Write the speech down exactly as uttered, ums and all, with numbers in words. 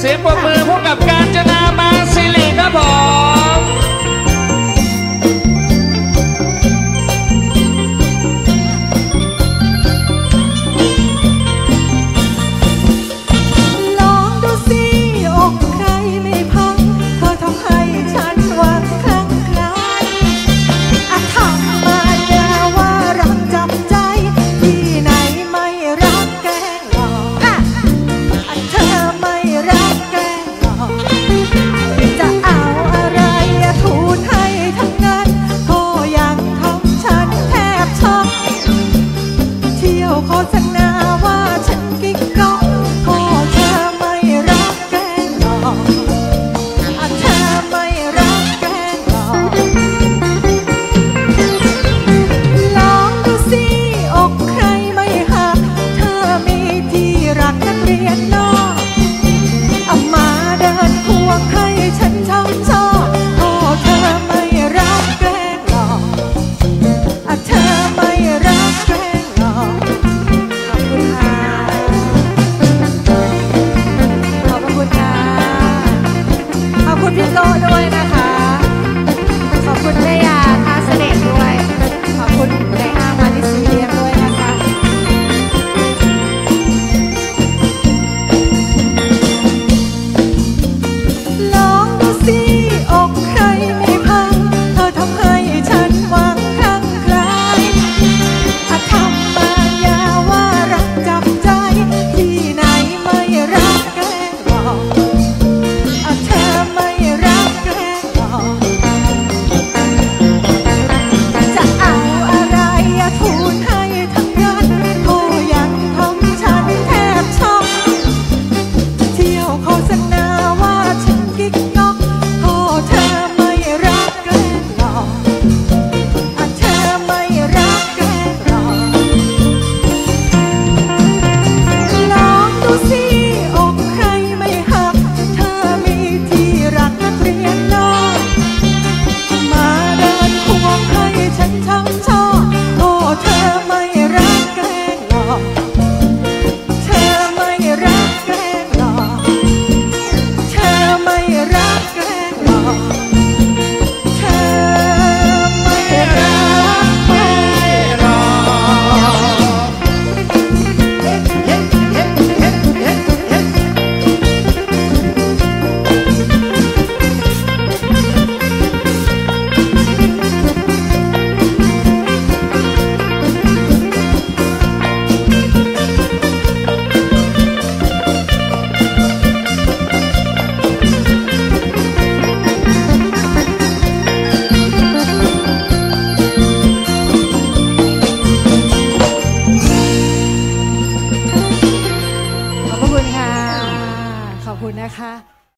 สียงปรบมือพบกับกาญจนามาสิริครับผมลองดูสิอกใครไม่พังเธอทำให้ฉันหวังครั้งใครอาทำมายาว่ารักจับใจที่ไหนไม่รักแกล้งหลอกอ่ะเธอไม่รักแกล้งหลอกจะเอาอะไรทูลให้ทั้งนั้นโทยังทำฉันแทบช็อกเที่ยวโฆษณาว่าฉันกิ๊กก๊อกโทเธอไม่รักแกล้งหลอกเธอไม่รักแกล้งหลอกลองดูสิอกใครไม่หักเธอมีที่รักนักเรียนนอกเอามาเดินควงให้ฉันช้ำชอบโอ้เธอไม่รักแกล้งหลอกเธอไม่รักแกล้งหลอกขอบคุณค่ะขอบคุณค่ะขอบคุณพี่โก้ด้วยนะคะขอบคุณแม่ยาท่าเสน่ห์ด้วยขอบคุณในห้างมาดิซีเรียมด้วยนะคะลองดูสิอกใครไม่พังเธอทำให้ฉันหวังครั้งใครอาทำมายาว่ารักจับใจที่ไหนไม่รักแกล้งหลอกเธอไม่รักแกล้งหลอกจะเอาอะไรทูลให้ทั้งนั้นโทยังทำฉันแทบช็อกเที่ยวโฆษณาว่าฉันกิ๊กก๊อกโทเธอไม่รักแกล้งหลอกเธอไม่รักแกล้งหลอกลองดูสิอกใครไม่หักเธอมีที่รักนักเรียนนอกมาเดินควงให้ฉันช้ำชอกโอ้เธอไม่รักแกล้งหลอกเธอไม่รักแกล้งหลอกเธอไม่รักแกล้งหลอกเธอไม่รักแกล้งหลขอบคุณค่ะขอบคุณนะคะ